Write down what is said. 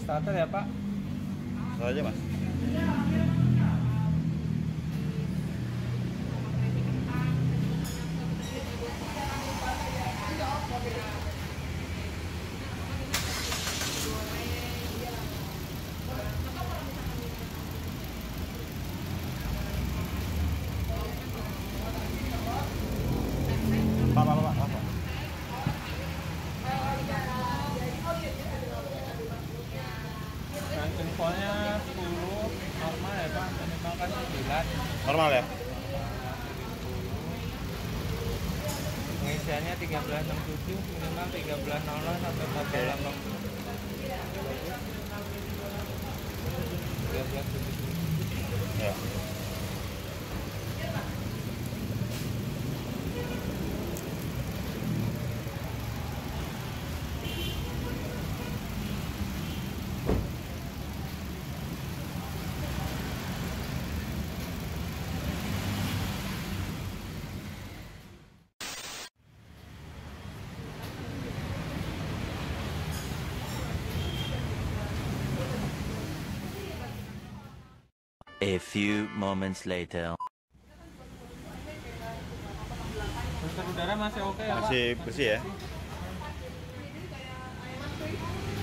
starter ya Pak? Salah aja Mas. Pak. Dan jempolnya 10 normal ya Pak, minimal kan 9. Normal ya? Pengisiannya 1367, minimal 1300 sampai 1480. 1377. Ya. A few moments later. Filter udara masih oke ya Pak? Masih bersih ya?